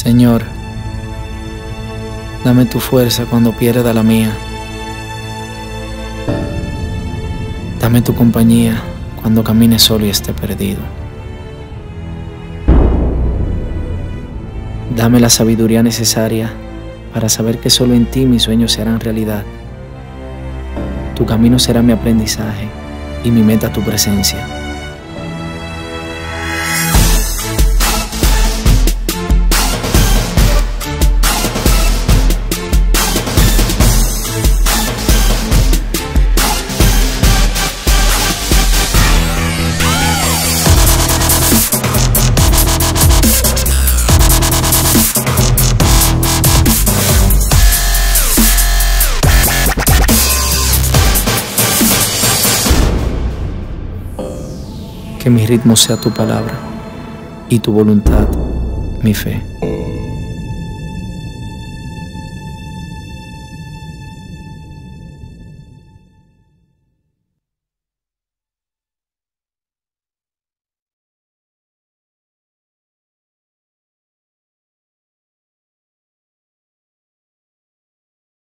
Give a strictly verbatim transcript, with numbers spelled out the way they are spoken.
Señor, dame tu fuerza cuando pierda la mía. Dame tu compañía cuando camine solo y esté perdido. Dame la sabiduría necesaria para saber que solo en ti mis sueños se harán realidad. Tu camino será mi aprendizaje y mi meta tu presencia. Que mi ritmo sea tu palabra y tu voluntad mi fe.